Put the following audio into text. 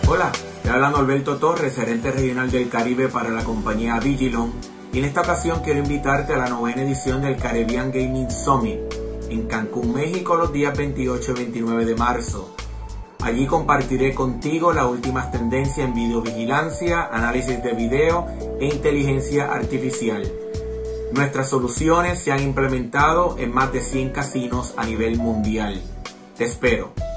Hola, te habla Norberto Torres, gerente regional del Caribe para la compañía Vigilon, y en esta ocasión quiero invitarte a la 9ª edición del Caribbean Gaming Summit en Cancún, México, los días 28 y 29 de marzo. Allí compartiré contigo las últimas tendencias en videovigilancia, análisis de video e inteligencia artificial. Nuestras soluciones se han implementado en más de 100 casinos a nivel mundial. Te espero.